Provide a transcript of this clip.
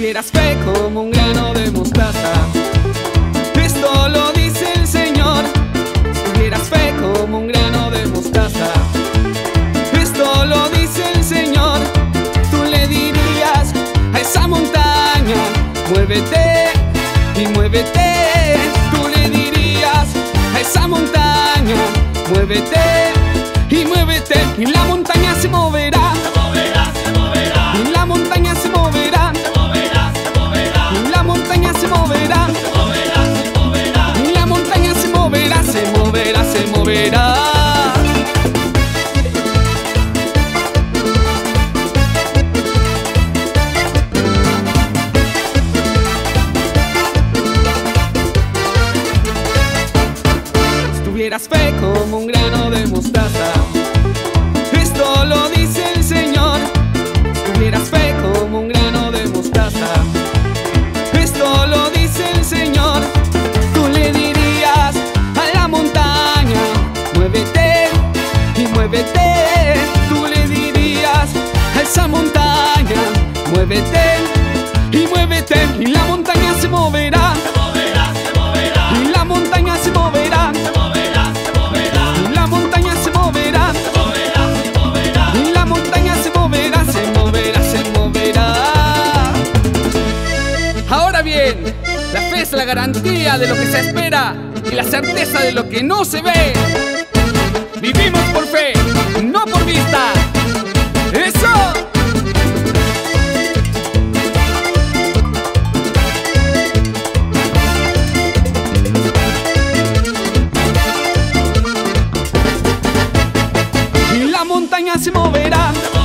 tuvieras fe como un grano de mostaza. Esto lo dice el Señor. Si tuvieras fe como un grano de mostaza, esto lo dice el Señor. Tú le dirías a esa montaña: muévete y muévete. Tú le dirías a esa montaña: muévete y muévete. Y la montaña se moverá. Se moverá, se moverá. Y la montaña se moverá. Se moverá, se moverá. Y la montaña se moverá. Se moverá, se moverá. Y la montaña se moverá, se moverá, se moverá. Si tuvieras fe como un grano de mostaza, esto lo dice el Señor. Si tuvieras fe como un grano de mostaza, esto lo dice el Señor. Tú le dirías a la montaña: muévete y muévete. Tú le dirías a esa montaña: muévete y muévete. Y la montaña se moverá. Se moverá, se moverá. Y la montaña se moverá. Se moverá, se moverá. Y la montaña se moverá. Se moverá, se moverá. Y la montaña se moverá, se moverá, se moverá. Ahora bien, la fe es la garantía de lo que se espera y la certeza de lo que no se ve. Vivimos por fe, no por vista. ¡Eso! Y la montaña se moverá.